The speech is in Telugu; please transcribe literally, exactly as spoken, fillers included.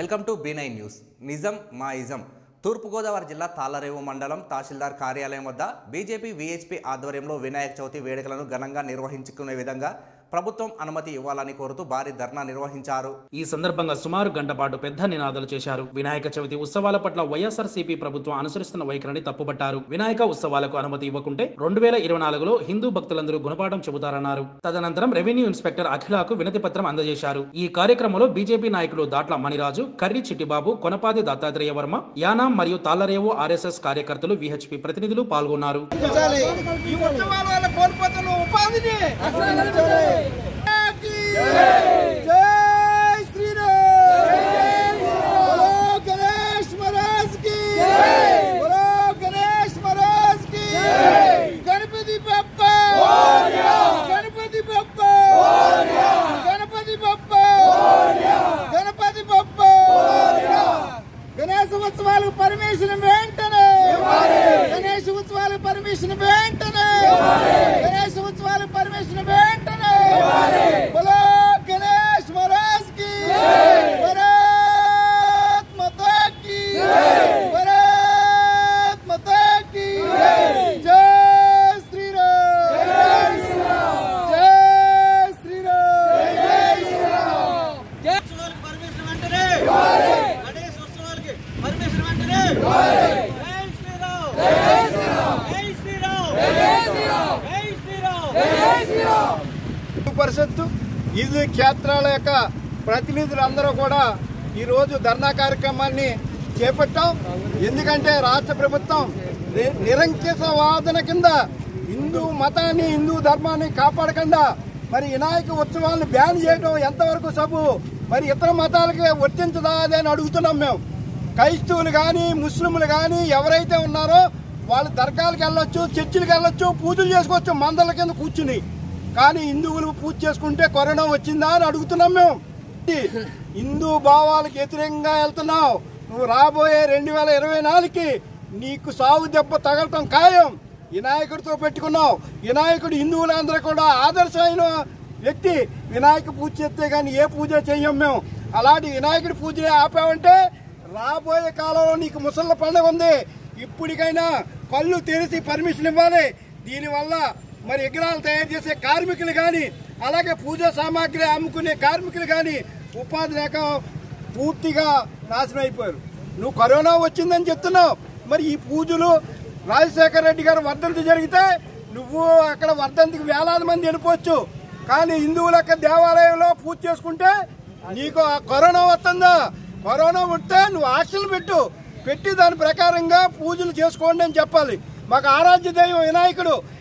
Welcome to B nine news. నిజం మా ఇజం. తూర్పుగోదావరి జిల్లా తాళ్లరేవు మండలం తహసీల్దార్ కార్యాలయం వద్ద బీజేపీ వీహెచ్పీ ఆధ్వర్యంలో వినాయక చవితి వేడుకలను ఘనంగా నిర్వహించుకునే విధంగా ప్రభుత్వం అనుమతి ఇవ్వాలని కోరుతూ భారీ ధర్నా నిర్వహించారు. ఈ సందర్భంగా సుమారు గంట పాటు పెద్ద నినాదాలు చేశారు. వినాయక చవితి ఉత్సవాల పట్ల వైఎస్ఆర్సీపీ ప్రభుత్వం అనుసరిస్తున్న వైఖరిని తప్పుపట్టారు. వినాయక ఉత్సవాలకు అనుమతి ఇవ్వకుంటే రెండు వేల ఇరవై నాలుగులో హిందూ భక్తులందరూ గుణపాఠం చెబుతారన్నారు. తదనంతరం రెవెన్యూ ఇన్స్పెక్టర్ అఖిలకు వినతి పత్రం అందజేశారు. ఈ కార్యక్రమంలో బీజేపీ నాయకులు దాట్ల మణిరాజు, కర్రి చిట్టిబాబు, కొనపాది దత్తాత్రేయ వర్మ, యానాం మరియు తాళ్లరేవు ఆర్ఎస్ఎస్ కార్యకర్తలు, వీహెచ్పీ ప్రతినిధులు పాల్గొన్నారు. గణేశ ఉత్సవాలకు పర్మిషన్ వెంటనే గణేశ ఉత్సవాలకు పర్మిషన్ వెంటనే గణేశ ఉత్సవాలకు పర్మిషన్ వెంటనే బోలో గణేష్ మహారాజ్ కి భారత్ మాతా కి భారత్ మాతా కి జై శ్రీరామ్ జై శ్రీరామ్ జై శ్రీరామ్ జై ఉత్సవాలకు పర్మిషన్ వెంటనే పర్మిషన్ వెంటనే జై శ్రీరామ్ జై శ్రీరామ్ జై శ్రీరామ్ జై శ్రీరామ్ జై శ్రీరామ్ జై శ్రీరామ్. పరిషత్తు ఇది క్షేత్రాల యొక్క ప్రతినిధులందరూ కూడా ఈరోజు ధర్నా కార్యక్రమాన్ని చేపట్టాం. ఎందుకంటే రాష్ట్ర ప్రభుత్వం నిరంకుశ వాదన కింద హిందూ మతాన్ని హిందూ ధర్మాన్ని కాపాడకుండా మరి వినాయక ఉత్సవాలను బ్యాన్ చేయడం ఎంతవరకు సబు, మరి ఇతర మతాలకి వర్తించదా అని అడుగుతున్నాం. మేము క్రైస్తవులు కానీ ముస్లింలు కానీ ఎవరైతే ఉన్నారో వాళ్ళు దర్గాలకు వెళ్ళొచ్చు, చర్చిలకు వెళ్ళొచ్చు, పూజలు చేసుకోవచ్చు మందల కింద కూర్చుని. కానీ హిందువులు పూజ చేసుకుంటే కరోనా వచ్చిందా అని అడుగుతున్నాం. మేము హిందూ భావాలకు వ్యతిరేకంగా వెళ్తున్నావు. నువ్వు రాబోయే రెండు వేల ఇరవై నాలుగుకి నీకు సాగు దెబ్బ తగలటం ఖాయం. వినాయకుడితో పెట్టుకున్నావు. వినాయకుడు హిందువులందరూ కూడా ఆదర్శమైన వ్యక్తి. వినాయక పూజ చేస్తే కానీ ఏ పూజ చెయ్యం మేము. అలాంటి వినాయకుడి పూజనే ఆపావంటే రాబోయే కాలంలో నీకు ముసళ్ళ పండుగ ఉంది. ఇప్పటికైనా కళ్ళు తెరిచి పర్మిషన్ ఇవ్వాలి. దీనివల్ల మరి విగ్రహాలు తయారు చేసే కార్మికులు కానీ అలాగే పూజా సామాగ్రి అమ్ముకునే కార్మికులు కానీ ఉపాధి లేక పూర్తిగా నాశనం అయిపోయారు. నువ్వు కరోనా వచ్చిందని చెప్తున్నావు. మరి ఈ పూజలు రాజశేఖర రెడ్డి గారు వర్ధంతి జరిగితే నువ్వు అక్కడ వర్ధంతికి వేలాది మంది వెళ్ళిపోవచ్చు. కానీ హిందువుల యొక్క దేవాలయంలో పూజ చేసుకుంటే నీకు కరోనా వస్తుందా? కరోనా ఉంటే నువ్వు ఆశలు పెట్టు పెట్టి దాని ప్రకారంగా పూజలు చేసుకోండి అని చెప్పాలి. మాకు ఆరాధ్య దైవం వినాయకుడు.